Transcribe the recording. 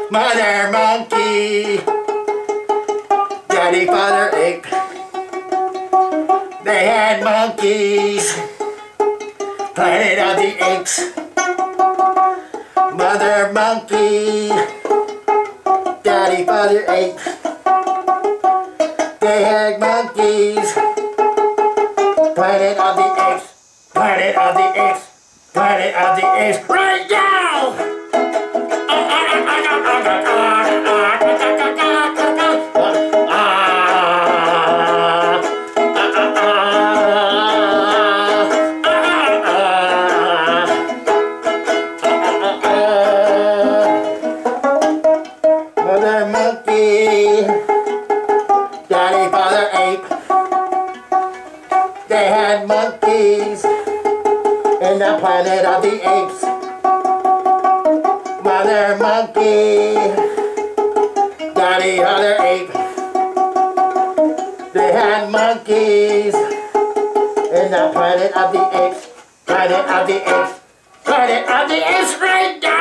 Mother monkey, daddy, father ape. They had monkeys, planet of the apes. Mother monkey, daddy, father ape. They had monkeys, planet of the apes, planet of the apes, planet of the apes. Right now! Mother monkey, daddy, father ape. They had monkeys in the planet of the apes. Mother monkey, daddy, father ape. They had monkeys in the planet of the apes. Planet of the apes. Planet of the apes right now!